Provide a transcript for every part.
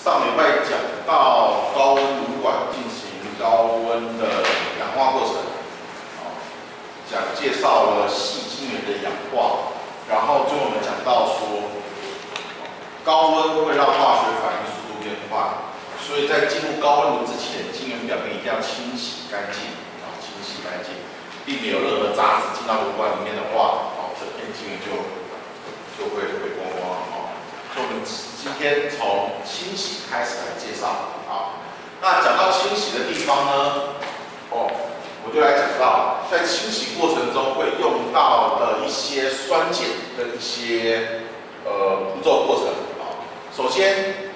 上礼拜讲到高温炉管进行高温的氧化过程，介绍了细晶圆的氧化，然后最后我们讲到说，高温会让化学反应速度变快，所以在进入高温炉之前，晶圆表面一定要清洗干净，清洗干净，避免有任何杂质进到炉管里面的话，整片晶圆就会毁光光。所以我们今天从清洗开始来介绍。好，那讲到清洗的地方呢，我就来讲到在清洗过程中会用到的一些酸碱跟一些步骤过程。首先，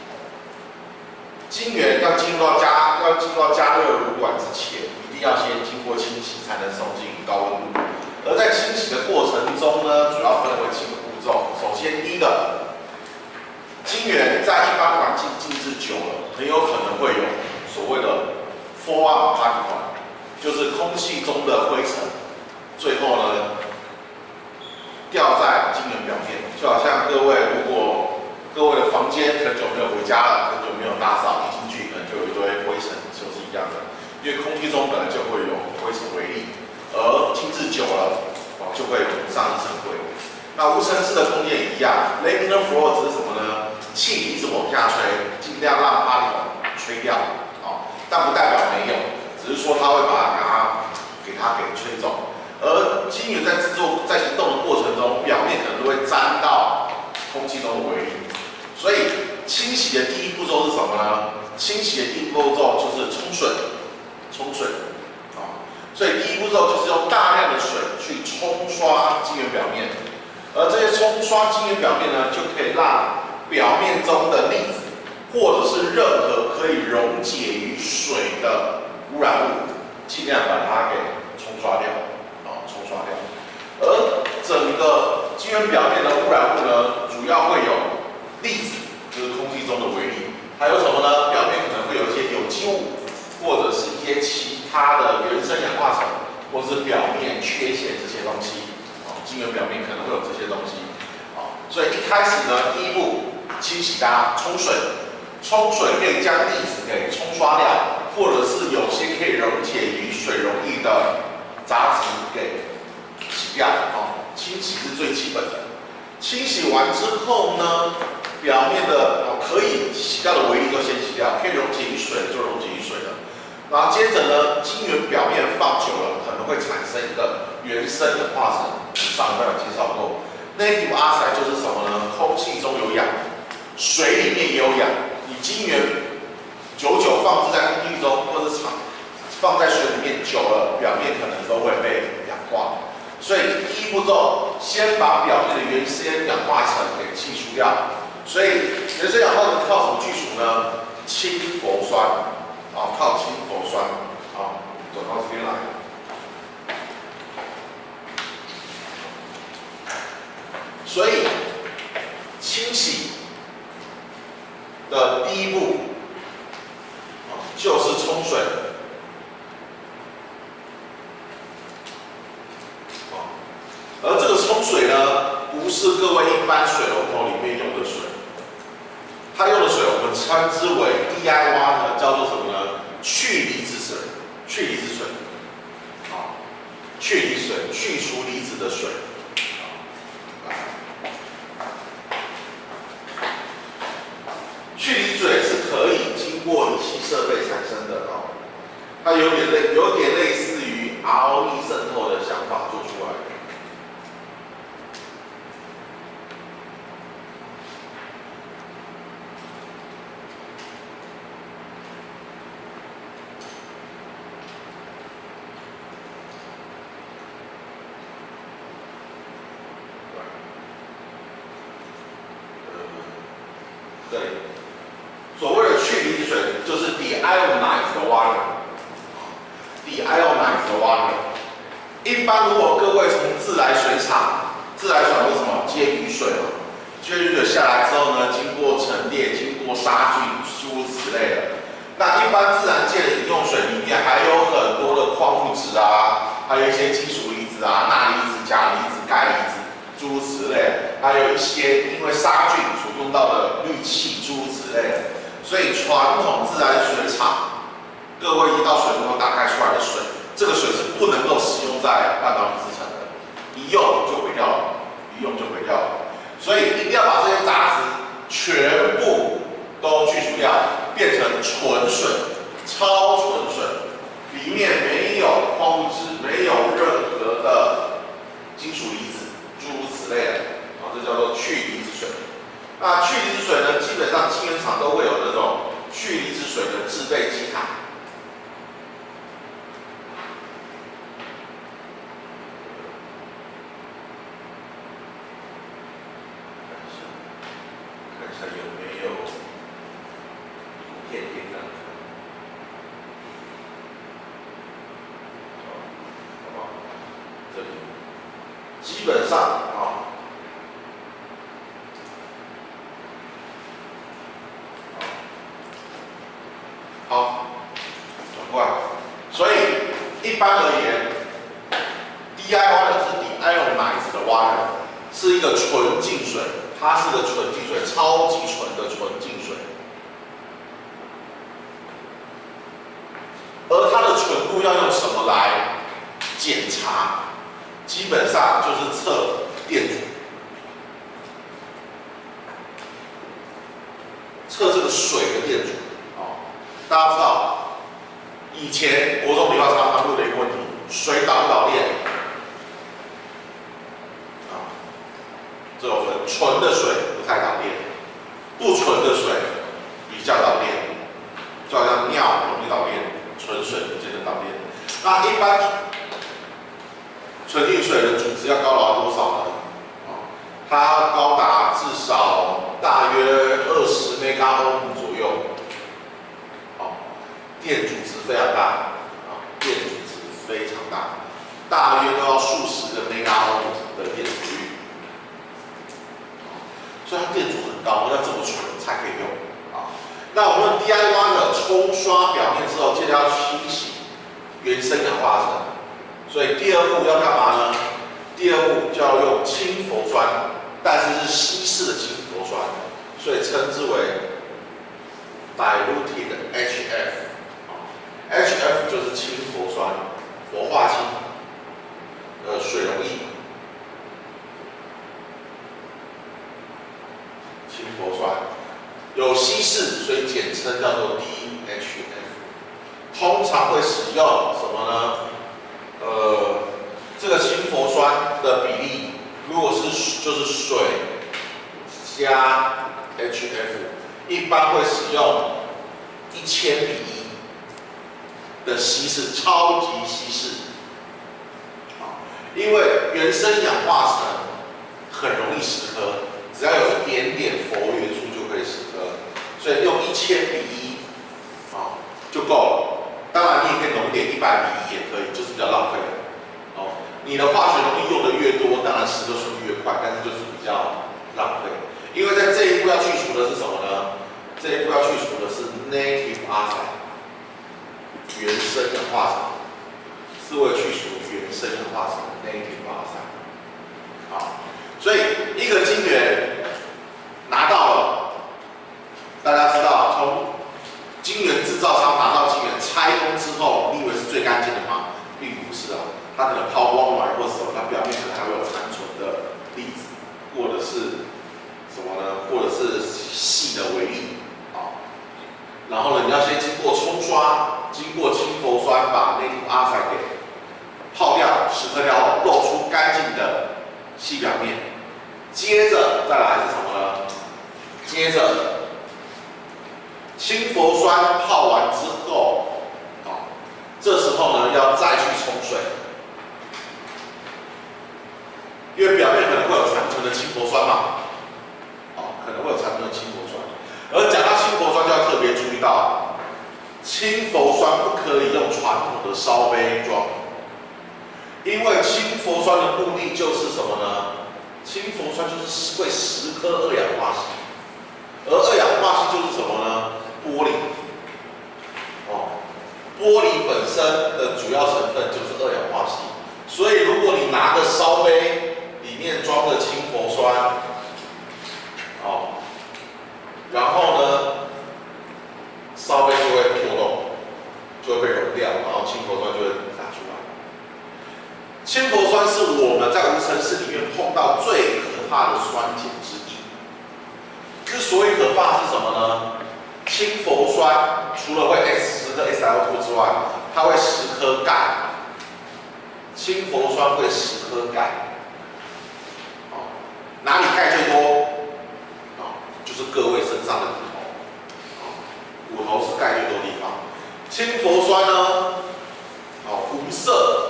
晶圆要进入到加热炉管之前，一定要先经过清洗才能送进高温炉。而在清洗的过程中呢，主要分为几个步骤。首先，第一个。晶圆在一般环境静置久了，很有可能会有所谓的 fallout particle， 就是空气中的灰尘，最后呢掉在晶圆表面。就好像如果各位的房间很久没有回家了，很久没有打扫，一进去可能就有一堆灰尘，就是一样的。因为空气中本来就会有灰尘微粒，而静置久了，就会浮上一层灰。那无尘室的空间也一样 ，laminar flow 指什么呢？气体一直往下吹，尽量让particle吹掉，但不代表没有，只是说它会把它给吹走。而晶圆在移动的过程中，表面可能都会沾到空气中的微粒，所以清洗的第一步骤是什么呢？清洗的第一步骤就是冲水，所以第一步骤就是用大量的水去冲刷晶圆表面，而这些冲刷晶圆表面呢，就可以让表面中的粒子，或者是任何可以溶解于水的污染物，尽量把它给冲刷掉，而整个晶圆表面的污染物呢，主要会有粒子，就是空气中的微粒，还有什么呢？表面可能会有一些有机物，或者是一些其他的原生氧化层，或是表面缺陷这些东西。晶圆表面可能会有这些东西。所以一开始呢，第一步。清洗它，冲水可以将粒子给冲刷掉，或者是有些可以溶解于水溶液的杂质给洗掉。清洗是最基本的。清洗完之后呢，表面的可以洗掉的微粒就先洗掉，可以溶解于水的就溶解于水了。然后接着呢，晶圆表面放久了可能会产生一个原生氧化层，上一段有介绍过。Native oxide 就是什么呢？空气中有氧。水里面也有氧，你晶圆久放置在空气中，或者放在水里面久了，表面可能都会被氧化。所以第一步骤，先把表面的原生氧化层给去除掉。所以原生氧化层靠什么去除呢？氢氟酸，靠氢氟酸，走到这边来。所以清洗的第一步就是冲水，而这个冲水呢，不是各位一般水龙头里面用的水，它用的水我们称之为 DI water， 叫做什么呢？去离子水，去除离子的水。去离水是可以经过仪器设备产生的它有点类似于 ROE 渗透的想法做出来的。对。所谓的去离水就是 deionized water。一般如果各位从自来水厂是什么？接雨水嘛，接雨水下来之后呢，经过陈列、经过杀菌，诸如此类的。那一般自然界的饮用水里面还有很多的矿物质还有一些金属离子钠离子、钾离子、钙离子，诸如此类。还有一些因为杀菌所用到的氯气，诸如此类。 类的。所以传统自来水厂，各位一到水龙头打开出来的水，这个水是不能够使用在半导体制成的，一用就毁掉了，一用就毁掉了。所以一定要把这些杂质全部都去除掉，变成纯水、超纯水，里面没有矿物质，没有任何的金属离子，诸如此类的，这叫做去离子水。那去离子水呢，基本上晶圆厂都会有那种去离子水的制备机台。看一下有没有图片可以看。好不好？这里基本上啊。好，转过来。所以一般而言 ，DI water 是 deionized 的 water， 是一个纯净水，它是个纯净水，超级纯的纯净水。而它的纯度要用什么来检查？基本上就是测电阻，测这个水的电阻。大家知道，以前国中理化常常问的一个问题：水导不导电？这有分纯的水不太导电，不纯的水比较导电，就好像尿容易导电，纯水不见得导电。那一般纯净水的阻值要高达多少呢？它高达至少大约20 MΩ 左右。电阻值非常大，电阻值非常大，大约都要数十个 MΩ 的电阻率，所以它电阻很高，要这么纯才可以用啊。那我们 DI water 冲刷表面之后，接着要清洗原生氧化层，所以第二步要干嘛呢？第二步就要用氢氟酸，但是是稀释的氢氟酸，所以称之为 diluted HF。HF 就是氢氟酸，氟化氢，水溶液，氢氟酸有稀释，所以简称叫做 DHF。通常会使用什么呢？这个氢氟酸的比例，如果是就是水加 HF， 一般会使用1000:1。的稀释，超级稀释，因为原生氧化层很容易蚀刻，只要有一点点氟元素就可以蚀刻，所以用1000:1就够了。当然你也可以浓一点，100:1也可以，就是比较浪费你的化学溶液用的越多，当然蚀刻速度越快，但是就是比较浪费。因为在这一步要去除的是什么呢？这一步要去除的是 native oxide。原生氧化层是为了去除原生氧化层的 native oxide。所以一个晶圆拿到了，大家知道，从晶圆制造商拿到晶圆拆封之后，你以为是最干净的吗？并不是啊，它可能抛光完或什么，它表面可能还会有残存的粒子，或者是什么呢？或者是细的微粒然后呢，你要先经过冲刷，经过氢氟酸把 native oxide 给泡掉、蚀刻掉后，露出干净的细表面。接着再来是什么呢？接着氢氟酸泡完之后，这时候呢要再去冲水，因为表面可能会有残存的氢氟酸嘛，可能会有残存的氢氟酸。而讲到氢氟酸，就要特别注意到，氢氟酸不可以用传统的烧杯装，因为氢氟酸的目的就是什么呢？氢氟酸就是会蚀刻2氧化硒，而2氧化硒就是什么呢？玻璃。玻璃本身的主要成分就是2氧化硒，所以如果你拿个烧杯，里面装的氢氟酸，然后呢， 么呢？氢氟酸除了会10颗 SiO2 之外，它会10颗钙。氢氟酸会10颗钙。哦，哪里钙最多？哦，就是各位身上的骨头。哦，骨头是钙最多的地方。氢氟酸呢？哦，无色。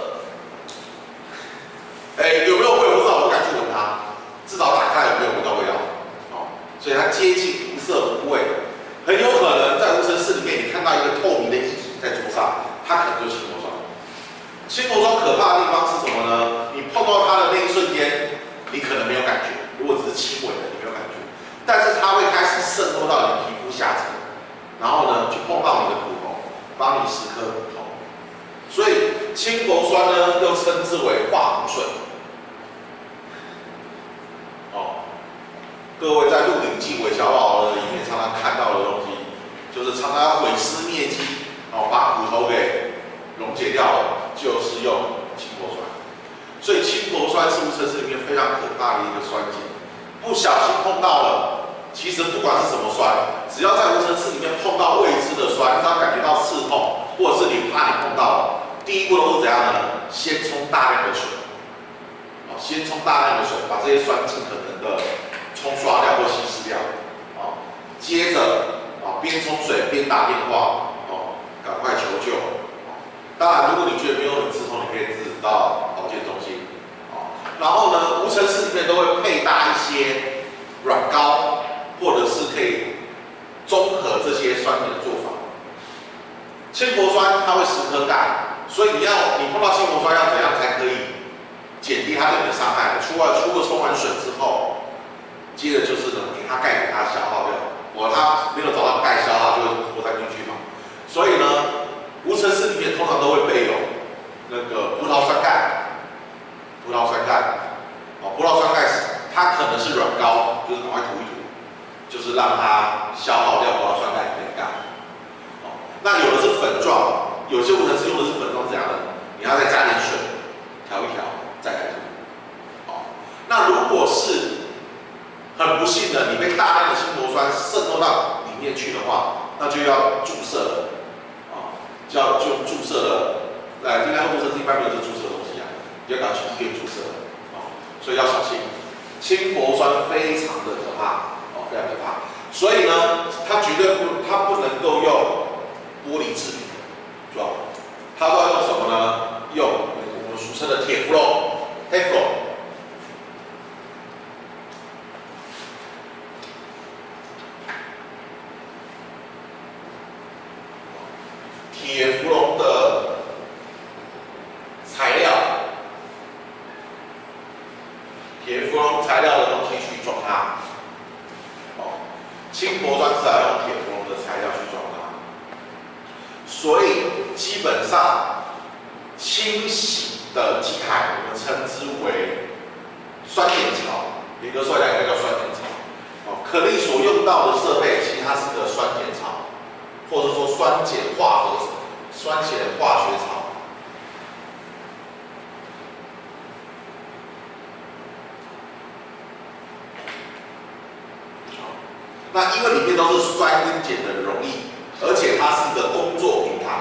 有没有味？我不知道，我不敢去闻它。至少打开有没有闻到味道？哦，所以它接近无色无味。很有可能在无尘室里面，你看到一个透明的液体在桌上，它可能就是氢氟酸。氢氟酸可怕的地方是什么呢？你碰到它的那一瞬间，你可能没有感觉，如果只是轻微的，你没有感觉。但是它会开始渗透到你的皮肤下层，然后呢，去碰到你的骨头，帮你10颗骨头。所以氢氟酸呢，又称之为化骨水。哦，各位在《鹿鼎记》韦小宝的里面常常看到的东西，就是常常要毁尸灭迹，哦，把骨头给溶解掉了，就是用氢氟酸。所以氢氟酸是无尘室里面非常可怕的一个酸碱，不小心碰到了，其实不管是什么酸，只要在无尘室里面碰到未知的酸，只要感觉到刺痛，或者是你怕你碰到了，第一步都是怎样呢？先冲大量的水，先冲大量的水，把这些酸尽可能的冲刷掉或稀释掉，接着边冲水边打电话，赶快求救。当然，如果你觉得没有很刺痛，你可以自己到保健中心。然后呢，无尘室里面都会配搭一些软膏，或者是可以综合这些酸碱的做法。氢氟酸它会10颗钙，所以你碰到氢氟酸要怎样才可以减低它对你的伤害？除了冲完水之后，接着就是呢，给它钙给它消耗掉。它没有找到钙消耗，就会活塞进去嘛。所以呢，无尘室里面通常都会备有那个葡萄酸钙。葡萄酸钙它可能是软膏，就是赶快涂一涂，就是让它消耗掉葡萄酸钙里面的钙。那有的是粉状，有些无尘室用的是粉状，怎样的？你要再加点水调一调，再来涂。那如果是很不幸的，你被大量的氢氟酸渗透到里面去的话，那就要注射了，就注射了。应该无尘室一般没有这注射的东西啊，你要赶去医院注射了，所以要小心。氢氟酸非常的可怕，非常可怕。所以呢，它不能够用玻璃制品，知道吗？它都要用什么呢？用我们俗称的铁氟龙 （Teflon）。铁氟龙的材料，铁氟龙材料的东西去装它。氢氟酸是要用铁氟龙的材料去装它。所以基本上，清洗的机台我们称之为酸碱槽，严格说来应该叫酸碱槽。可力所用到的设备，其实它是个酸碱槽，或者说酸碱化学槽。那因为里面都是酸跟碱的溶液，而且它是一个工作平台，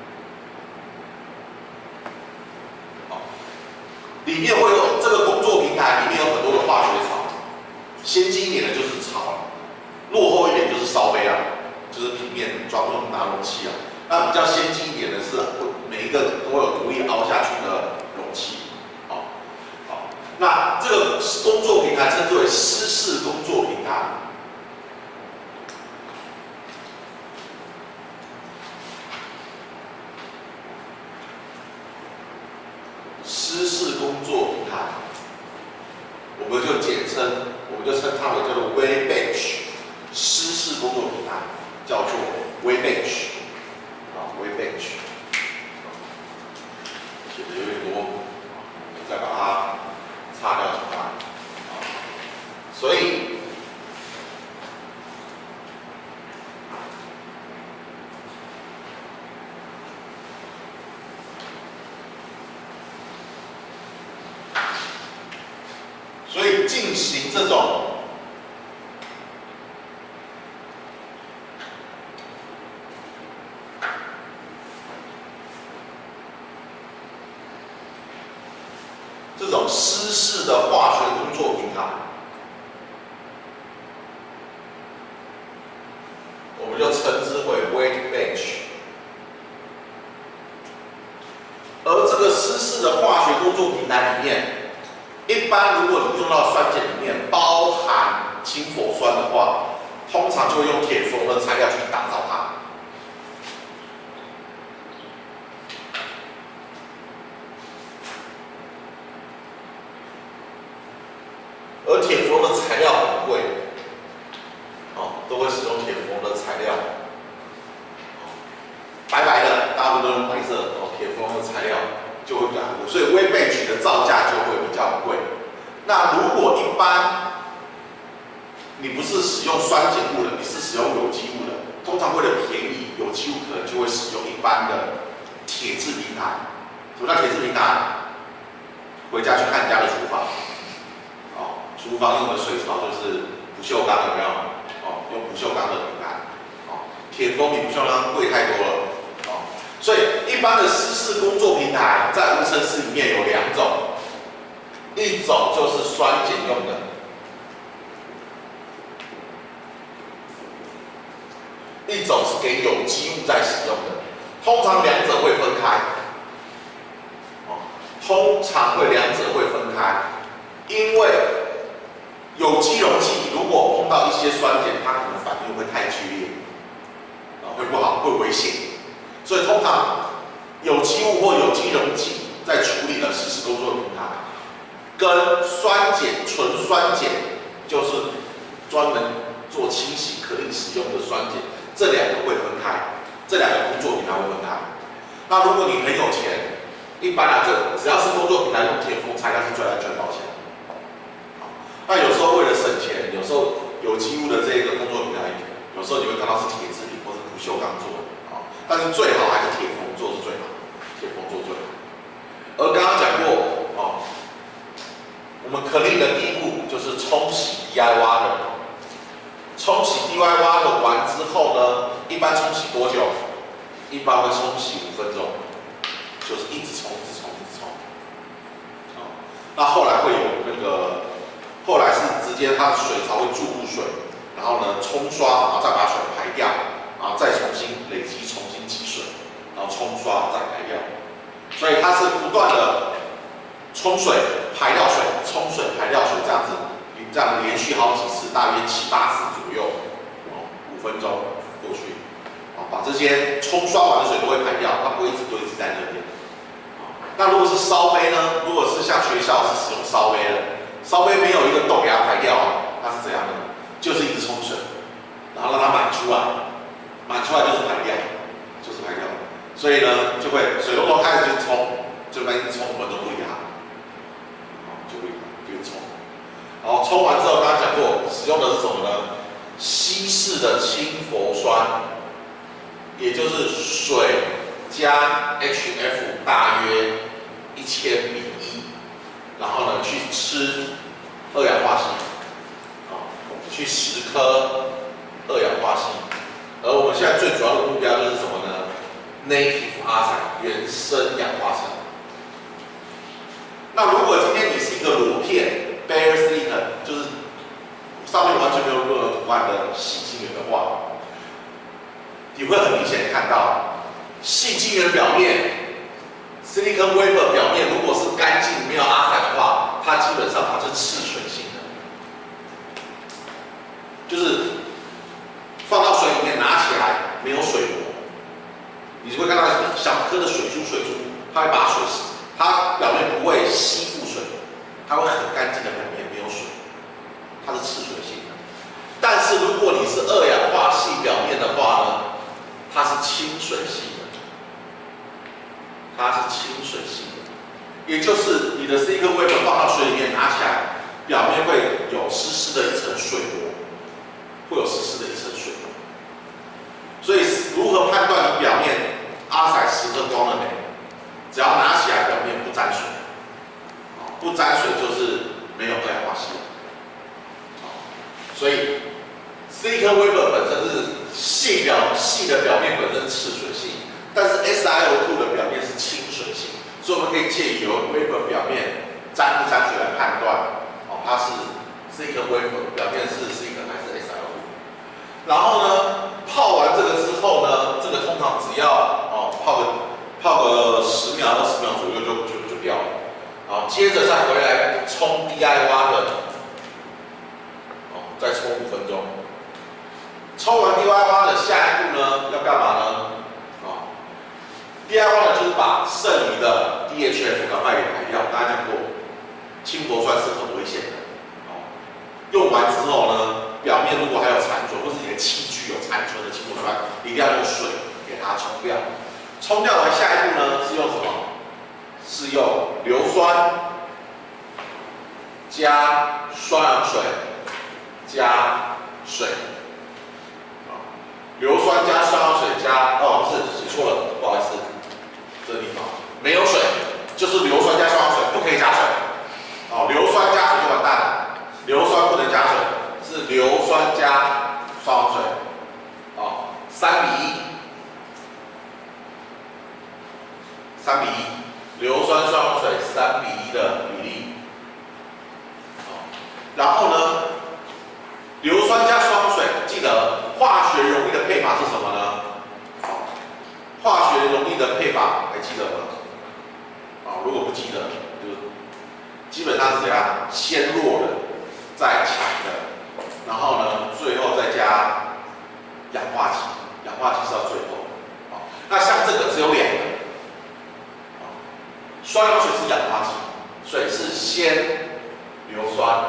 里面会有这个工作平台，里面有很多的化学槽。先进一点的就是槽，落后一点就是烧杯啊，就是平面装拿容器啊。那比较先进一点的是，每一个都有独立凹下去的容器。那这个工作平台称之为湿式工作平台。湿式工作平台，我们就称它为叫做 wet bench， 湿式工作平台叫做 wet bench， wet bench， 写的有点多，再把它擦掉出来。所以进行这种这种湿式的化学工作平台，我们就称之为 weight bench。而这个湿式的化学工作平台里面，一般如果你用到酸碱里面包含氢氟酸的话，通常就会用铁氟的材料去打造它。而铁氟的材料很贵，都会使用铁氟的材料。白白的，大部分都用白色，铁氟的材料就会比较贵，所以微倍曲的造价就会比较贵。那如果一般你不是使用酸碱物的，你是使用有机物的，通常为了便宜，有机物可能就会使用一般的铁质平台。什么叫铁质平台？回家去看你家的厨房，厨房用的水槽就是不锈钢，有没有？用不锈钢的平台，铁氟比不锈钢贵太多了，所以一般的湿式工作平台在无尘室里面有两种，一种就是酸碱用的，一种是给有机物在使用的，通常两者会分开，因为有机溶剂如果碰到一些酸碱，它可能反应会太剧烈，会不好，会危险，所以通常有机物或有机溶剂在处理的湿式工作平台，跟酸碱、纯酸碱，就是专门做清洗可以使用的酸碱，这两个会分开，这两个工作平台会分开。那如果你很有钱，一般来这只要是工作平台用铁氟材料是最安全保险。那有时候为了省钱，有时候有机物的这个工作平台，有时候你会看到是铁制品或是不锈钢做的，但是最好还是铁氟做是最好，铁氟做最好。而刚刚讲过，我们可令的第一步就是冲洗 DI water。冲洗 DI water 完之后呢，一般冲洗多久？一般会冲洗5分钟，就是一直冲，一直冲，一直冲。那后来会有那个。后来是直接它的水槽会注入水，然后呢冲刷，然后再把水排掉，然后再重新累积，重新积水，然后冲刷再排掉。所以它是不断的冲水、排掉水、冲水、排掉水这样子，这样连续好几次，大约7、8次左右，5分钟过去，把这些冲刷完的水都会排掉，它不会一直堆积在那边。那如果是烧杯呢？如果是像学校是使用烧杯的。烧杯没有一个洞给它排掉，它是怎样的？就是一直冲水，然后让它满出来，满出来就是排掉，就是排掉。所以呢，就会水龙头开始就冲，就跟冲我们都不一样，就不一样，就冲。然后冲完之后，刚刚讲过，使用的是什么呢？稀释的氢氟酸，也就是水加 HF 大约1000:1。然后呢，去吃2氧化硒，去10颗2氧化硒。而我们现在最主要的目标就是什么呢 ？native oxide 原生氧化砷。那如果今天你是一个裸片 bare silicon， 就是上面完全没有任何图案的细晶圆的话，你会很明显看到细晶圆表面。Silicon wafer 表面如果是干净没有阿塞的话，它基本上它是赤水性的，就是放到水里面拿起来没有水膜，你就会看到小颗的水珠，它会把水，它表面不会吸附水，它会很干净的表面没有水，它是赤水性的。但是如果你是2氧化硒表面的话呢，它是亲水性的。它是亲水性的，也就是你的 silicon wafer 放到水里面拿起来，表面会有湿湿的一层水膜，会有湿湿的一层水膜。所以如何判断你表面阿塞10克光了没？只要拿起来表面不沾水，不沾水就是没有2氧化硒。所以 silicon wafer 本身是细的表面本身是赤水性。但是 SiO2 的表面是亲水性，所以我们可以借由 wafer 表面沾不沾水来判断，它是一颗微粉，表面是 C 粉还是 SiO2。然后呢，泡完这个之后呢，这个通常只要泡个10秒、20秒左右就掉了。好，接着再回来冲 DIY 的，再冲5分钟。冲完 DIY 的下一步呢，要干嘛呢？DIY 呢就是把剩余的 DHF 赶快给排掉。大家讲过，氢氟酸是很危险的。用完之后呢，表面如果还有残存，或是你的器具有残存的氢氟酸，一定要用水给它冲掉。冲掉完下一步呢是用什么？是用硫酸加双氧水加水。硫酸加双氧水加不是写错了，不好意思，这个地方没有水，就是硫酸加双氧水，不可以加水。硫酸加水就完蛋了，硫酸不能加水，是硫酸加双氧水。3比1，硫酸双氧水3比1的比例。然后呢，硫酸加双氧水，记得化学溶液的配法是什么呢？化学溶液的配法还记得吗？如果不记得，就基本上是怎样？先弱的，再强的，然后呢，最后再加氧化剂，氧化剂是到最后。那像这个只有2个。双氧水是氧化剂，水是先硫酸，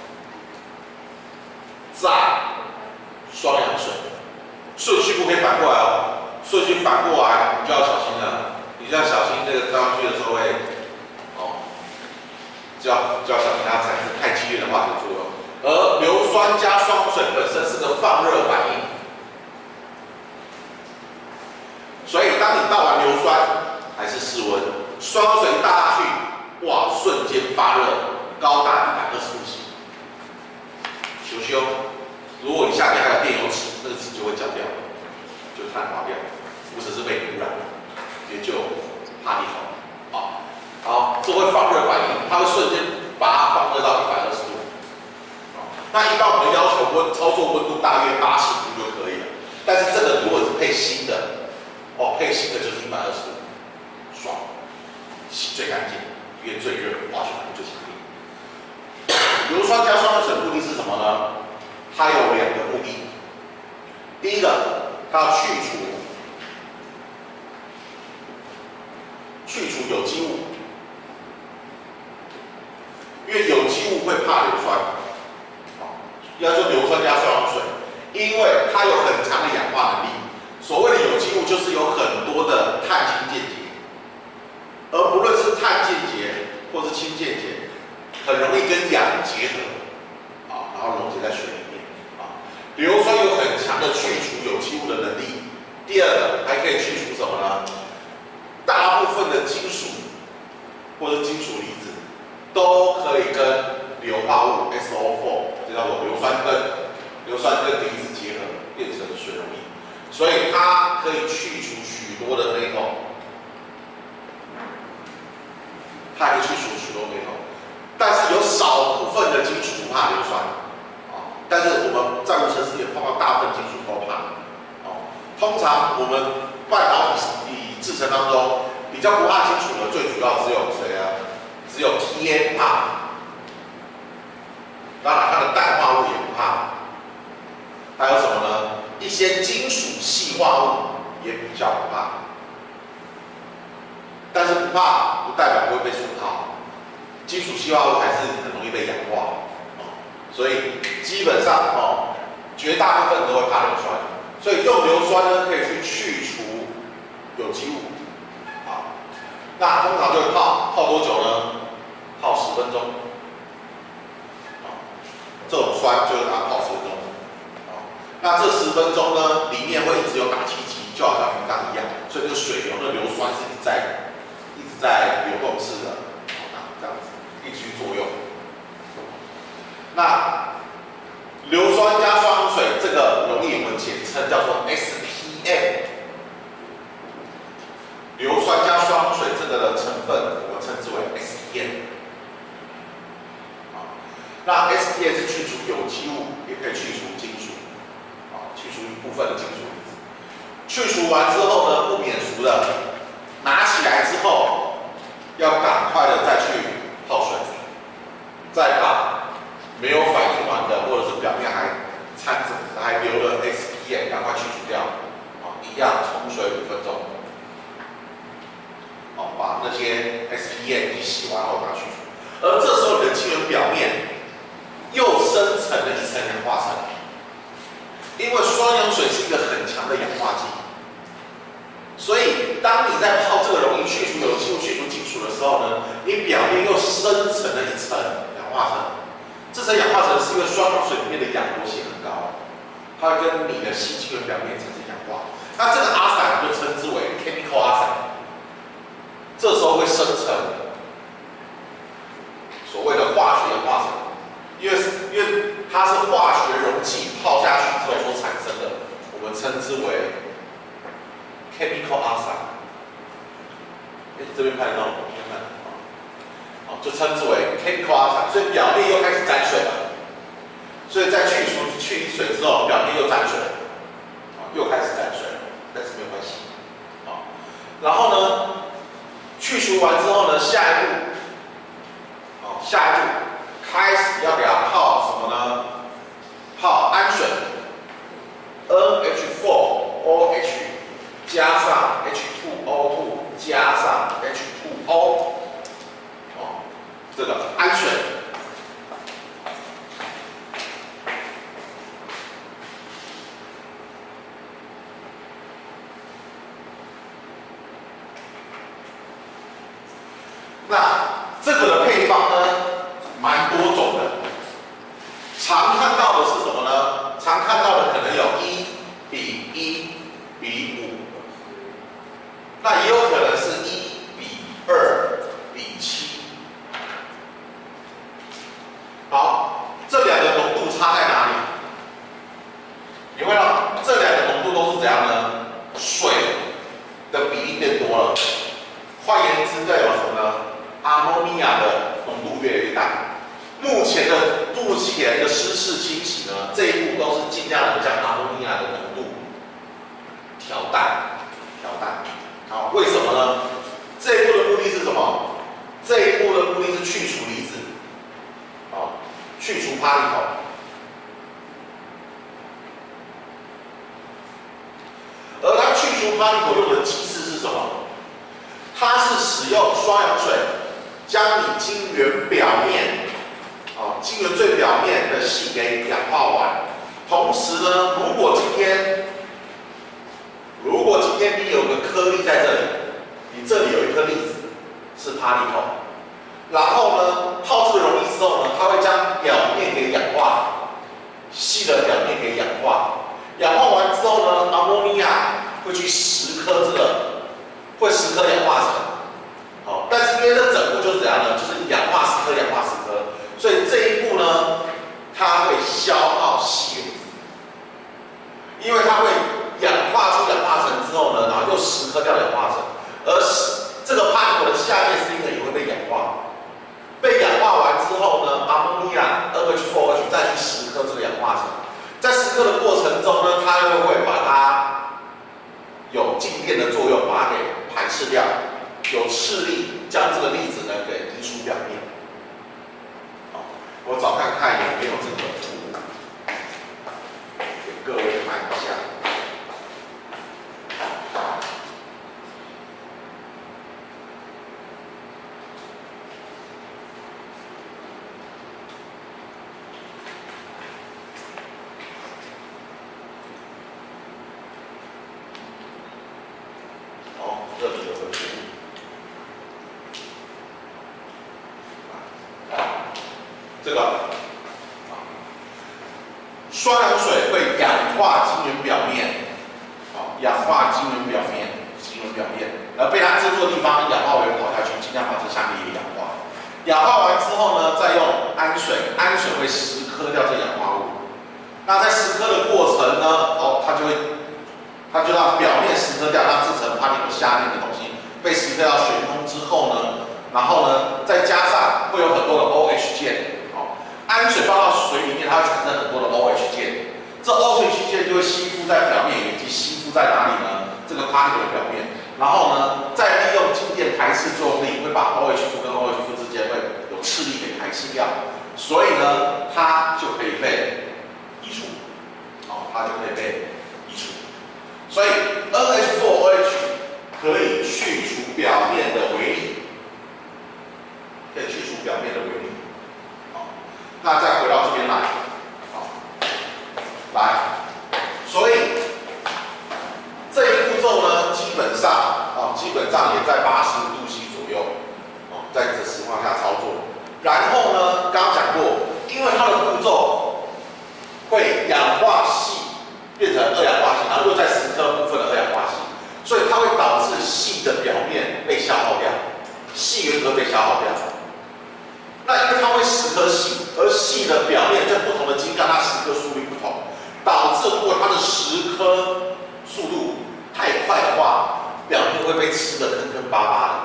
再双氧水，顺序不可以反过来顺序反过来你就要小心了，你就要小心这个倒上去的时候会，就要小心它产生太激烈的化学作用。而硫酸加双氧水本身是个放热反应，所以当你倒完硫酸还是室温。双氧水一倒下去，哇，瞬间发热，高达120度 C。修，如果你下面还有电油尺，那个纸就会焦掉，就碳化掉，或者是被污染，也就怕地头。好，这会放热反应，它会瞬间把它放热到120度。那一般我们要求操作温度大约80度就可以了。但是这个如果是配新的，配新的就是120度，爽。洗最干净，因为最热，化学反应最强烈。硫酸加双氧水的目的是什么呢？它有2个目的。第一个，它要去除有机物，因为有机物会怕硫酸。要说硫酸加双氧水，因为它有很强的氧化能力。所谓的有机物，就是有很多的碳氢键结。而不论是碳键结或是氢键结，很容易跟氧结合，然后溶解在水里面。硫酸有很强的去除有机物的能力。第二个，还可以去除什么呢？大部分的金属或者金属离子都可以跟硫化物 SO4， 这叫做硫酸根离子结合变成水溶液，所以它可以去除许多的内头。它还可以去除许多内头，但是有少部分的金属不怕硫酸，但是我们在无尘室也碰到大部分金属都怕，通常我们半导体制程当中比较不怕金属的，最主要只有谁啊？只有 TN 怕，当然它的氮化物也不怕，还有什么呢？一些金属细化物也比较不怕。但是不怕不代表不会被损耗，金属细化物还是很容易被氧化，所以基本上绝大部分都会怕硫酸，所以用硫酸呢可以去除有机物，那通常就会泡多久呢？泡10分钟，这种酸就是拿泡10分钟，那这10分钟呢里面会一直有打气机，就好像平常一样，所以这个水流的硫酸是一直在流动式的，这样子一起作用。那硫酸加双氧水这个溶液我们简称叫做 SPM。硫酸加双氧水这个的成分我们称之为 SPM。 那 SPA 是去除有机物，也可以去除金属，去除一部分的金属离子。去除完之后呢，不免俗的，拿起来之后要赶快的再去泡水，再把没有反应完的，或者是表面还留了 SPA， 赶快去除掉，一样冲水5分钟，把那些 SPA 你洗完后把它去除。而这时候你的晶圆表面又生成了一层氧化层，因为双氧水是一个很强的氧化剂，所以当你在泡这个容易去除有机物、去除金属的时候呢，你表面又生成了一层氧化层。这层氧化层是因为双氧水里面的氧活性很高，它会跟你的细晶圆表面产生氧化。那这个阿散就称之为 chemical 阿散，这时候会生成所谓的化学氧化层，因为它是化学溶剂泡下去之后所产生的，我们称之为 chemical 阿散。这边看得到吗？就称之为 chemical 阿散，所以表面又开始沾水了。所以在去离水之后，表面又沾水，又开始沾水，但是没有关系。然后呢，去除完之后呢，下一步开始要给它泡什么呢？泡氨水 ，NH4OH 加上 H2O2 加上 H2O， 这个氨水。那这个的配方呢，蛮多种的。常看到的是什么呢？常看到的可能有1:1:5，那也有可能是1:2:7。好，这两个浓度差在哪里？你会让这两个浓度都是怎样呢？水的比例变多了。换言之，代表什么呢？阿莫尼亚的浓度越来越大。目前的湿式清洗呢，这一步都是尽量的将阿莫尼亚的浓度调淡。好，为什么呢？这一步的目的是什么？这一步的目的是去除离子，去除 particle。而它去除 particle 用的机制是什么？它是使用双氧水将你晶圆表面，晶圆最表面的硒给氧化完。同时呢，如果今天你有个颗粒在这里，你这里有一颗粒子是 particle， 然后呢，泡这个溶液之后呢，它会将表面给氧化，硒的表面给氧化。氧化完之后呢，阿莫尼亚会去蚀刻氧化层。但是因为这整步就是怎样呢？就是氧化蚀刻，所以这一步呢，它会消耗硒原子，因为它会氧化出氧化层之后呢，然后又蚀刻掉氧化层，而这个 particle 的下面是一个也会被氧化，被氧化完之后呢，阿莫尼亚 NH4OH 再去蚀刻这个氧化层，在蚀刻的过程中呢，它又会把它有静电的作用，把它给排斥掉。有斥力将这个粒子呢给移出表面。我找看看有没有这个图，给各位看一下。这里有个图。这个双氧水会氧化晶圆表面，而被它制作的地方氧化为跑下去，尽量把这下面也氧化。氧化完之后呢，再用氨水会蚀刻掉这氧化物。那在蚀刻的过程呢，它就让表面蚀刻掉，让这层 particle 下面的东西被蚀刻到悬空之后呢，然后呢，再加上会有很多的 OH 键。氨氨水放到水里面，它会产生很多的 OH 键，这 OH 键就会吸附在表面，以及吸附在哪里呢？这个 particle 的表面，然后呢，再利用静电排斥作用力，会把 OH 负跟 OH 负之间会有斥力给排斥掉，所以呢，它就可以被移除，它就可以被移除。所以 NH4OH 可以去除表面的微粒，可以去除表面的微粒。那再回到这边来，所以这一步骤呢，基本上也在85度 C 左右，在这情况下操作。然后呢，刚刚讲过，因为它的步骤会氧化硒变成二氧化硒，然后又在蚀刻部分的二氧化硒，所以它会导致硒的表面被消耗掉，硒原子被消耗掉。那因为它会蚀刻硒，而硒的表面在不同的晶干，它蚀刻速率不同，导致如果它的蚀刻速度太快的话，表面会被吃得坑坑巴巴的，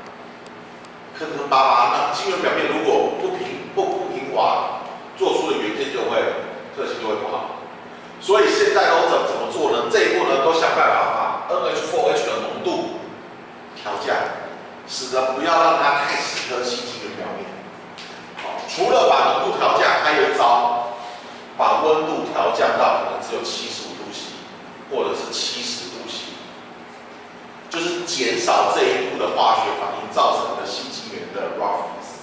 那晶圆表面如果不平滑，做出的元件特性就会不好。所以现在都怎么做呢？这一步呢，都想办法把 NH4OH 的浓度调降，使得不要让它太蚀刻硒晶圆表面。除了把浓度调降，还有一招，把温度调降到可能只有75度 C， 或者是70度 C， 就是减少这一步的化学反应造成的硒晶圆的 roughness。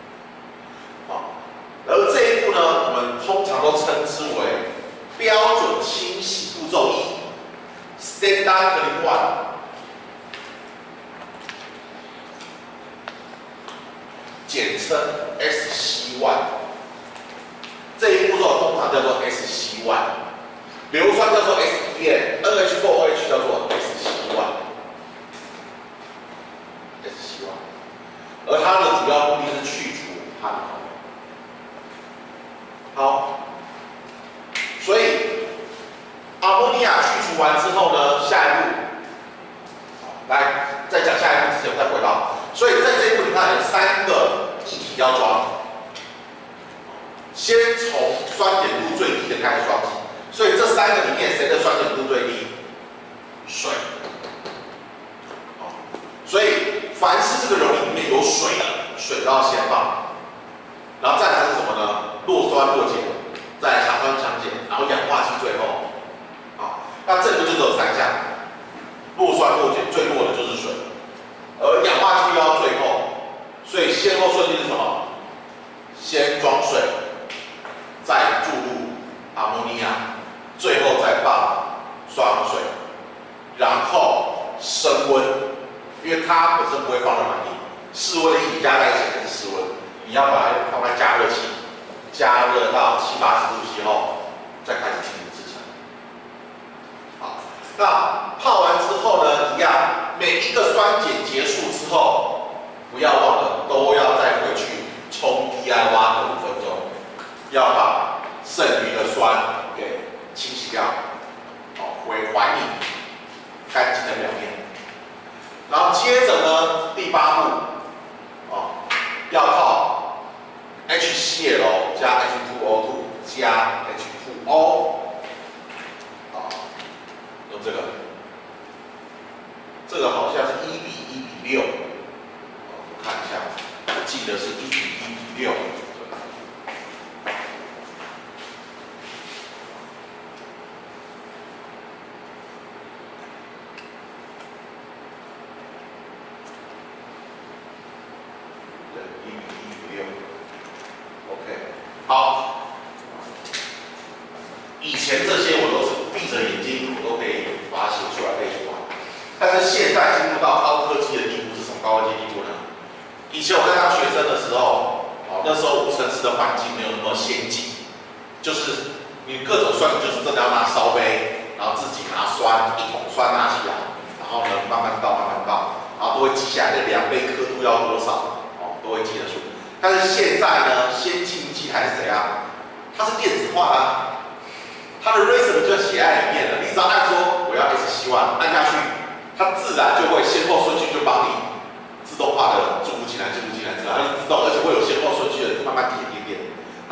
而这一步呢，我们通常都称之为标准清洗步骤1 （Standard Cleaning 1）。简称 SC1， 这一步骤通常叫做 SC1， 硫酸叫做 SEN， NH4OH 叫做 SC1， 而它的主要目的是去除含铜。好，所以阿莫尼亚去除完之后呢，下一步，来在讲下一步之前，我再回到，所以在这一步你看有3个液体要装，先从酸碱度最低的开始装起。所以这3个里面谁的酸碱度最低？水。所以凡是这个溶液里面有水的，水都要先放，然后再来是什么呢？弱酸弱碱，再来强酸强碱，然后氧化剂最后。那这个就只有3项，弱酸弱碱最弱的就是水，而氧化剂要最后，所以先后顺序是什么？先装水，再注入阿莫尼亚，最后再放双水，然后升温，因为它本身不会放热反应，室温的液体加在一起还是室温，你要把它放在加热器，加热到70、80度 C 后，再开始进行制成。好，那泡完之后呢，一样，每一个酸碱结束之后，不要忘了都要再回去冲 DI 挖个5分钟，要把剩余的酸给清洗掉，还你干净的表面。然后接着呢，第8步，要靠 HCl 加 H2O2 加 H2O， 用这个好像是1:1:6，我看一下，我记得是1:1:6。好，以前这些我都是闭着眼睛，我都可以把它写出来背出来。但是现在进入到高科技的地步是什么高科技地步呢？以前我在当学生的时候，那时候无尘室的环境没有那么先进，就是你各种酸，你就是真的要拿烧杯，然后自己拿酸1桶酸拿起来，然后呢慢慢倒，然后都会记下来，那量杯刻度要多少，都会记得住。但是现在呢，先进机台是怎样？它是电子化的，它的 recipe 就写在里面了。你只要按说我要 SC1，按下去，它自然就会先后顺序就帮你自动化的注入进来，它就自动，而且会有先后顺序的慢慢点。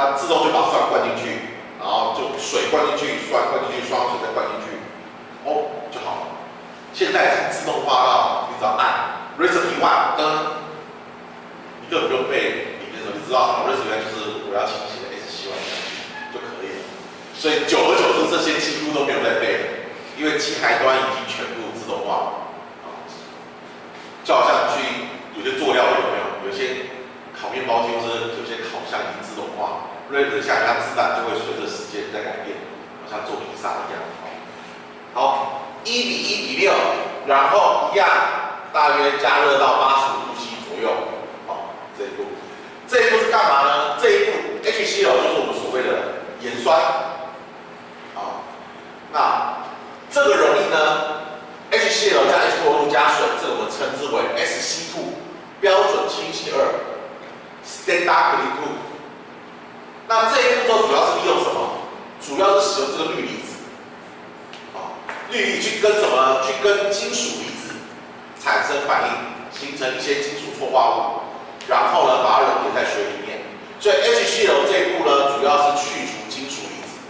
它自动就把酸灌进去，然后就水灌进去，酸灌进去，双氧水再灌进去，哦就好了。现在已经自动化到，你只要按 recipe one 灯，你根本不用背里面什么，你知道 recipe one 就是我要倾斜的 S 希望就可以了。所以久而久之，这些几乎都没有再背了，因为机台端已经全部自动化了。就好像你去有些做料理有没有？有些烤面包机或是有些烤箱已经自动化，热一下它自然就会随着时间在改变，好像做披萨一样。好，1:1:6，然后一样，大约加热到85°C左右。好，这一步是干嘛呢？这一步 HCl 就是我们所谓的盐酸。好，那这个溶液呢？ HCl 加 H2O 加水，这我们称之为 SC2 标准清洗2 （Standard Clean 2）。那这一步骤主要是利用什么？主要是使用这个氯离子，氯离去跟什么？去跟金属离子产生反应，形成一些金属错化物，然后呢把它溶解在水里面。所以 HCl 这一步呢，主要是去除金属离子。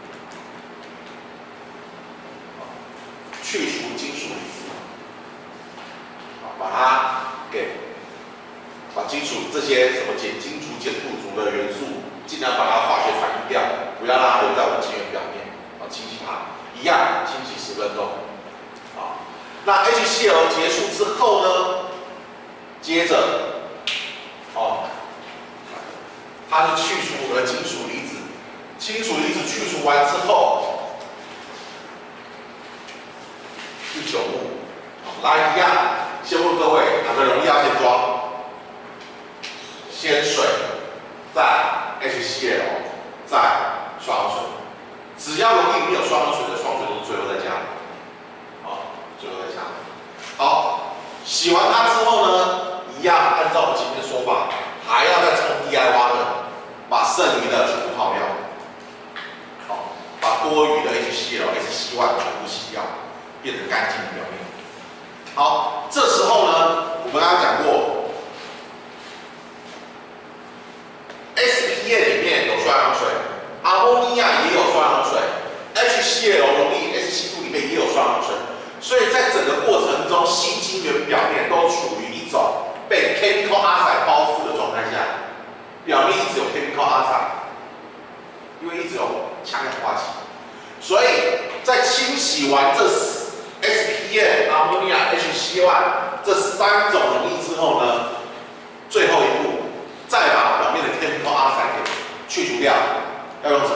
去除金属离子，把它把金属这些什么碱金属、碱镀族的元素，尽量把它化学反应掉，不要让它留在我们晶圆表面，清洗它，一样清洗10分钟。那 HCl 结束之后呢，接着它是去除我们的金属离子，金属离子去除完之后。 是酒目，来一样，先问各位哪个溶液要先装？先水，再 HCl， 再双氧水。只要溶液里面有双氧水的，双水都是最后再加。最后再加。好，洗完它之后呢，一样按照我们前面的说法，还要再冲 DI 挖的，把剩余的全部泡掉。好，把多余的 HCl、SC1 全部洗掉。 变成干净的表面。好，这时候呢，我们刚刚讲过 ，SPA 里面有双氧水，阿莫尼亚也有双氧水 ，HCl 溶液 SC2 里面也有双氧水，所以在整个过程中，细晶圆表面都处于一种被 chemical oxide 包覆的状态下，表面一直有 chemical oxide， 因为一直有强氧化剂，所以在清洗完这SPA、阿莫尼亚、HCl 这3种溶液之后呢，最后一步再把表面的 chemical oxide 给去除掉，要用什么？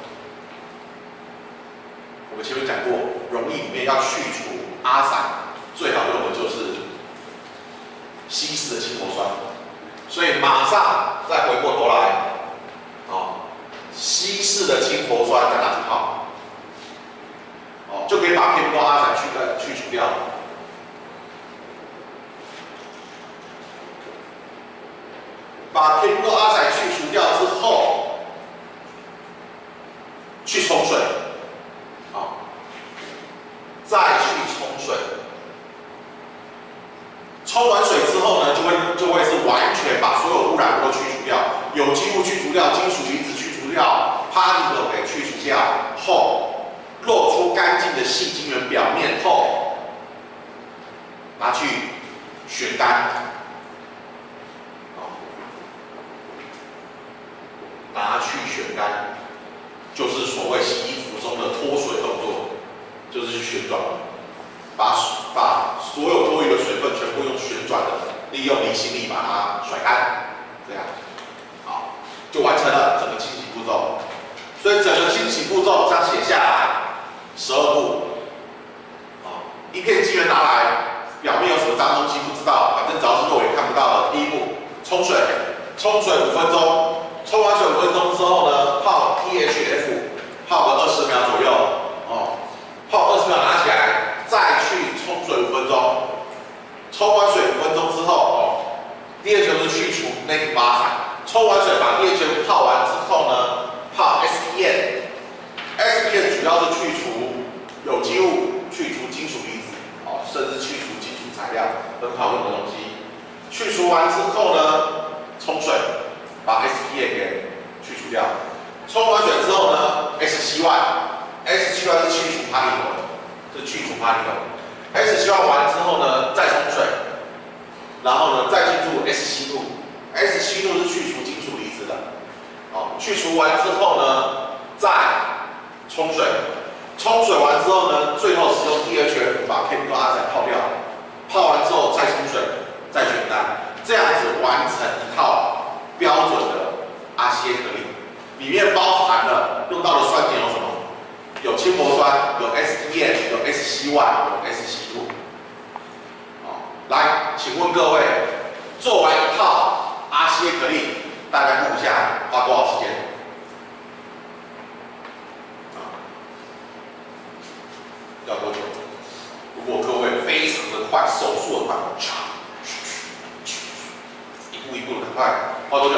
我们前面讲过，溶液里面要去除oxide，最好用的就是稀释的氢氟酸。所以马上再回过头来，稀释的氢氟酸再拿去泡。 就可以把chemical oxide去除掉。把chemical oxide去除掉之后，去冲水，再去冲水。冲完水之后呢，就会是完全把所有污染物都去除掉，有机物去除掉，金属离子去除掉 ，particle 给去除掉后。 露出干净的细晶圆表面后，拿去旋干，拿去旋干，就是所谓洗衣服中的脱水动作，就是去旋转，把所有多余的水分全部用旋转的，利用离心力把它甩干，这样，好，就完成了整个清洗步骤。所以整个清洗步骤这样写下来。 12步，一片晶圆拿来，表面有什么脏东西不知道，反正只要是肉眼看不到的。第一步，冲水，冲水5分钟，冲完水5分钟之后呢，泡 THF， 泡个20秒左右，泡20秒拿起来，再去冲水5分钟，冲完水5分钟之后，DHF 是去除那个巴散，冲完水把 DHF 泡完之后呢，泡 SPN。SPN 主要是去除有机物，去除金属离子，甚至去除金属材料，很好用的东西。去除完之后呢，冲水，把 SPN 给去除掉。冲完水之后呢 ，S7Y 是去除帕里头的，是去除帕里头。S7Y 完之后呢，再冲水，然后呢再进入 S7度。S7度是去除金属离子的。好，去除完之后呢，再冲水。冲水完之后呢，最后使用 DHF 把 chemical arsenic 泡掉。泡完之后再冲水，再卷单，这样子完成一套标准的阿西耶可林。里面包含了用到的酸碱有什么？有氢铂酸，有 SDN， 有 SCY， 有 SC2。好，来，请问各位，做完一套阿西耶可林，大概估一下花多少时间？要多久？如果各位非常的快，手速的快，一步一步的快，花多久？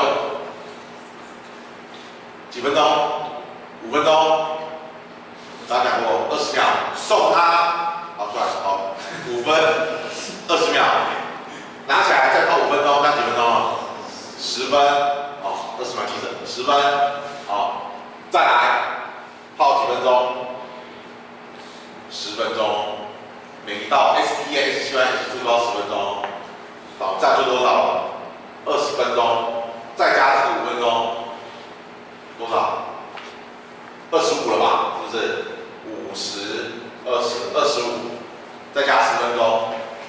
几分钟？5分钟。大家讲过20秒，送他，好出来，好，5分20秒，拿起来再泡5分钟，那几分钟啊？10分，好，20秒计整，10分，好，再来泡几分钟？10分钟，每一道 SDA、SCY、SC2都要10分钟，好，这样就多少了？20分钟，再加这个5分钟，多少？25了吧？是不是？50、20、25，再加10分钟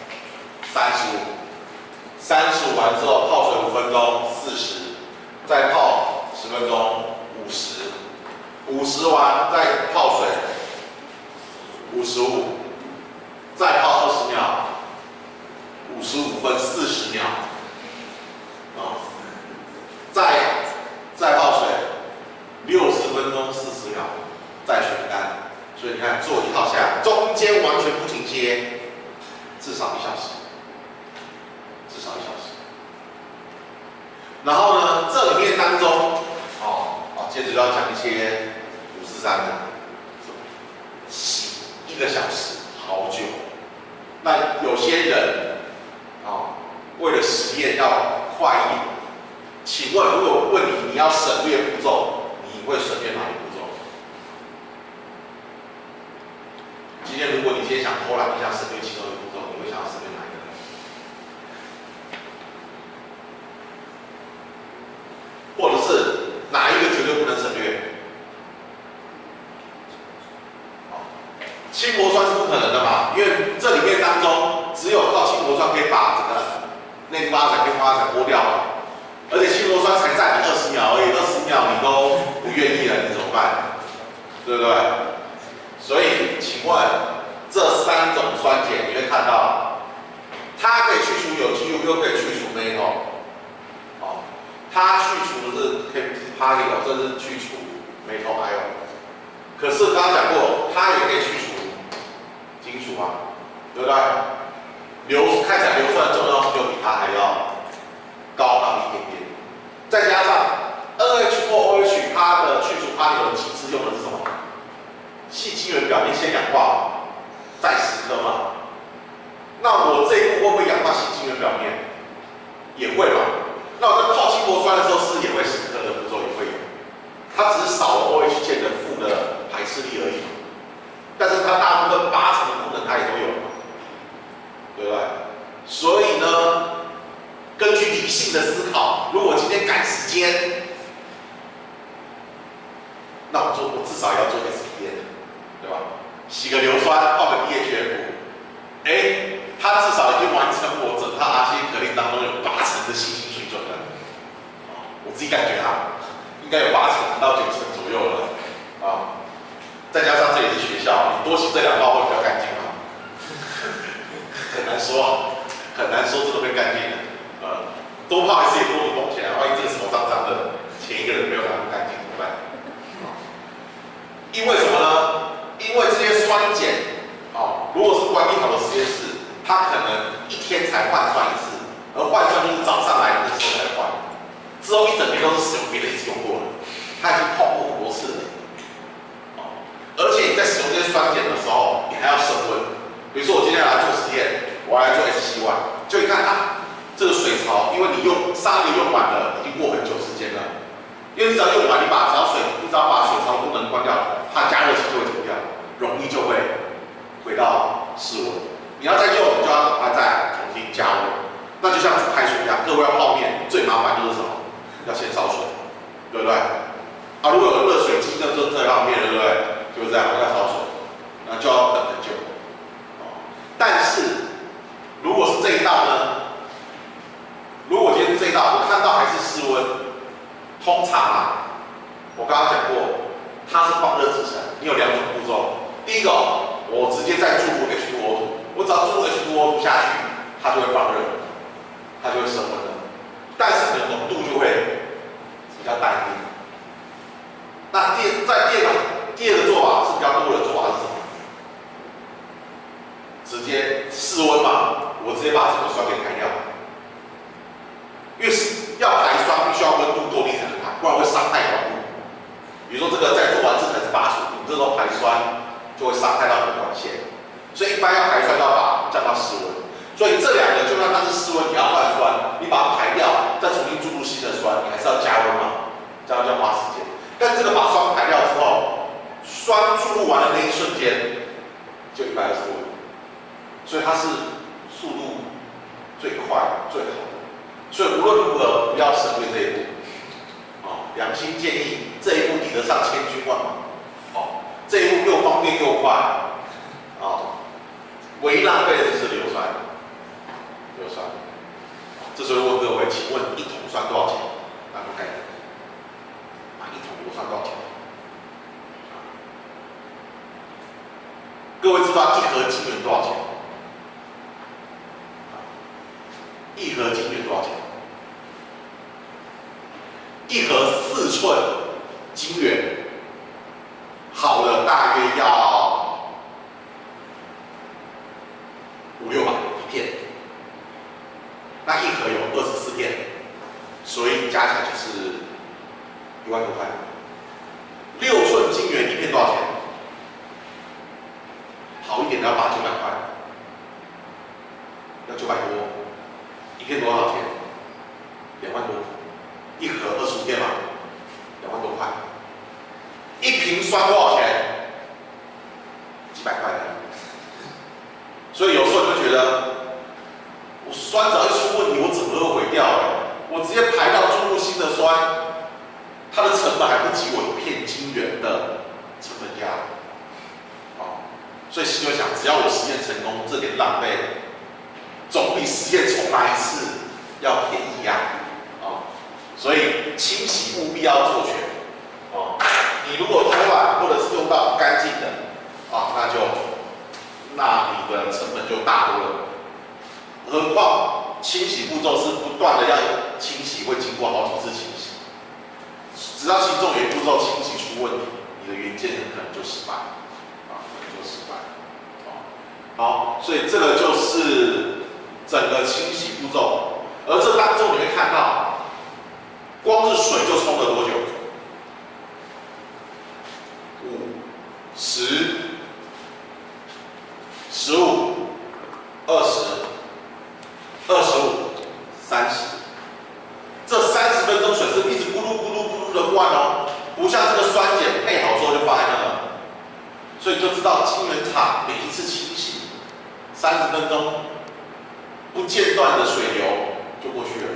，35。35完之后泡水5分钟，40，再泡10分钟，50。50完再泡水，55，再泡20秒，55分40秒，再泡水60分钟40秒，再选单。所以你看，做一套下来，中间完全不停歇，至少1小时，然后呢，这里面当中，接着要讲一些543的，洗1个小时，好久。那有些人，为了实验要快一点，请问，如果问你，你要省略步骤，你会省略哪一步骤？今天如果你今天想偷懒一下省略其中一个步骤，你会想要省略哪一个？或者是哪一个绝对不能省略？氢铂酸是不可能的嘛，因为这里面当中只有靠氢铂酸可以把这个内部阿仔跟花仔剥掉了，而且氢铂酸才占你20秒而已，20秒你都不愿意了，你怎么办？对不对？所以，请问这3种酸碱，你会看到，它可以去除有机物，又可以去除 metal。它去除的是 particle， 这是去除 metal ion。可是刚刚讲过，它也可以去除金属啊，对不对？看起来硫酸的重要性就比它还要高那么一点点。再加上 NH4OH， 它的去除 particle 的机制用的是什么？细晶圆表面先氧化，再蚀刻嘛。那我这一步会不会氧化细晶圆表面？也会嘛。那我在泡氢铂酸的时候，是不是也会蚀刻的步骤也会有？它只是少了 OH 键的负的排斥力而已，但是它大部分80%的功能它也都有，对不对？所以呢，根据理性的思考，如果今天赶时间，那我至少也要做 SPN， 对吧？洗个硫酸，泡个 DHF， 它至少已经完成我整套阿西耶可林当中有80%的信心水准了。我自己感觉应该有80%到90%左右了再加上这里是学校，你多洗这2道会比较干净吗？很难说，真的会干净的。多泡一次也多个风险万一这个手脏脏的，前一个人没有拿那么干净怎么办？因为什么呢？因为这些酸碱，如果是管理好的实验室，它可能1天才换算一次，而换算就是早上来的时候才换，之后一整天都是使用别人一直用过了，它已经泡过很多次了。而且你在使用这些酸碱的时候，你还要升温。比如说我今天来做实验，我来做 SCY， 就一看这个水槽，因为你沙子用完了，已经过很久时间了， 因为你只要用完，你只要把水槽功能关掉，它加热器就会停掉，容易就会回到室温。你要再用，你就要赶快再重新加温。那就像煮开水一样，各位要泡面，最麻烦就是什么？要先烧水，对不对？啊，如果有热水机，那就这泡面，对不对？就是这样，要烧水，那就要等很久。但是如果是这一道呢？如果今天这一道我看到还是室温，通常啊，我刚刚讲过，它是放热制成，你有2种步骤。第一个，我直接再注入 H2O2， 我只要注入 H2O2 下去，它就会放热，它就会升温了。但是你的浓度就会比较单一。那第二个做法是比较多的做法是什么？直接室温嘛，我直接把整个酸给排掉。因为要排酸，必须要温度够低才能排，不然会伤害管路。比如说这个在做完制程是80度，这时候排酸就会伤害到你的管线，所以一般要排酸要把降到室温。所以这2个就算它是室温，你要换酸，你把它排掉，再重新注入新的酸，你还是要加温嘛，这样就要花时间。但这个把酸排掉之后，酸注入完的那一瞬间就120度，所以它是速度最快最好的。所以无论如何不要省略这一步，良心建议这一步抵得上千军万马，这一步又方便又快，唯一浪费的就是硫酸，这时候问各位，请问1桶酸多少钱？大概概念，1桶硫酸多少钱？各位知道1盒精原多少钱？1盒精原多少钱？1盒4寸精原，好的大约要500-600一片。那1盒有24片，所以加起来就是1万多块。6寸精原一片多少钱？好一点的要800-900块，要900多。一片多少钱？2万多。1盒25片嘛，2万多块。1瓶酸多少钱？几百块的。所以有时候你会觉得，我酸只要一出问题，我整个都毁掉了。我直接排到注入新的酸，它的成本还不及我1片精原的成本价。所以心里想，只要我实验成功，这点浪费总比实验重来一次要便宜呀。所以清洗务必要做全。你如果偷懒或者是用到不干净的，那你的成本就大多了。何况清洗步骤是不断的要清洗，会经过好几次清洗，直到其中有一步骤清洗出问题，你的元件很可能就失败，好，所以这个就是整个清洗步骤，而这当中你会看到，光是水就冲了多久？5、10、15、20、25、30，这30分钟水是一直咕噜咕噜咕噜的灌哦，不像这个酸碱配好之后就放在那了，所以就知道晶圆厂每一次清洗30分钟不间断的水流就过去了，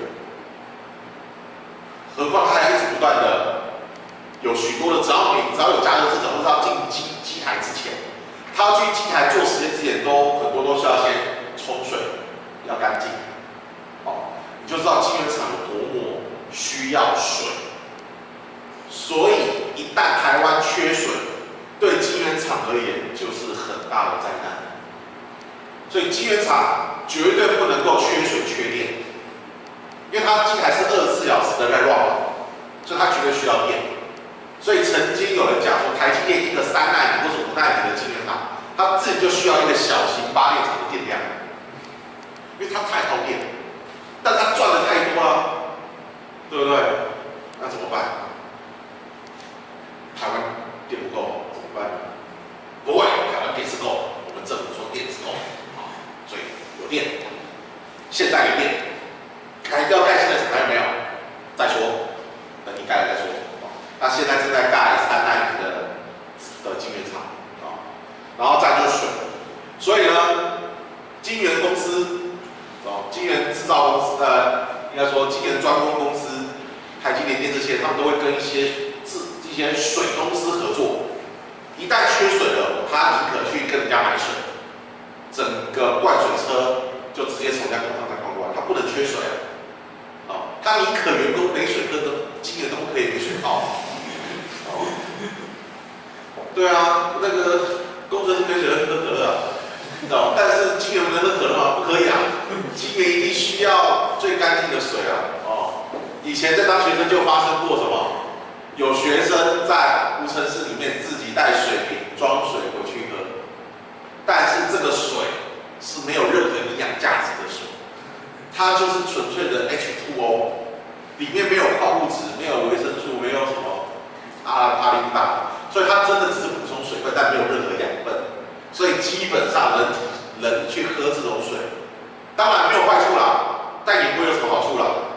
何况它还一直不断的有许多的，只要有加热制程或是要进机台之前，它要去机台做实验之前很多都是要先冲水，要干净。你就知道晶圆厂有多么需要水。所以一旦台湾缺水，对晶圆厂而言就是很大的灾难。所以晶圆厂绝对不能够缺水缺电，因为它机台是24小时的在 run， 所以它绝对需要电。所以曾经有人讲说，台积电一个3奈米或者5奈米的晶圆厂，它自己就需要一个小型发电厂的电量，因为它太耗电，但它赚的太多了，对不对？那怎么办？台湾电不够怎么办？不会，台湾电是够，我们政府说电是够，所以有电，现在有电，要盖新的厂还有没有？再说，等你盖了再说。 该说晶圆专攻公司，台积电这些，他们都会跟一些水公司合作。一旦缺水了，他宁可去跟人家买水，整个灌水车就直接从人家工厂再灌过来，他不能缺水啊！他宁可员工没水喝，晶圆都不可以没水泡。对啊，那个工程师没水喝可乐啊，但是晶圆能喝可乐吗？不可以啊，晶圆一定需要最干净的水啊。以前在当学生就发生过什么？有学生在无尘室里面自己带水瓶装水回去喝，但是这个水是没有任何营养价值的水，它就是纯粹的 H2O， 里面没有矿物质，没有维生素，没有什么阿里不达，所以它真的只是补充水分，但没有任何养分。所以基本上人去喝这种水，当然没有坏处啦，但也不会有什么好处啦。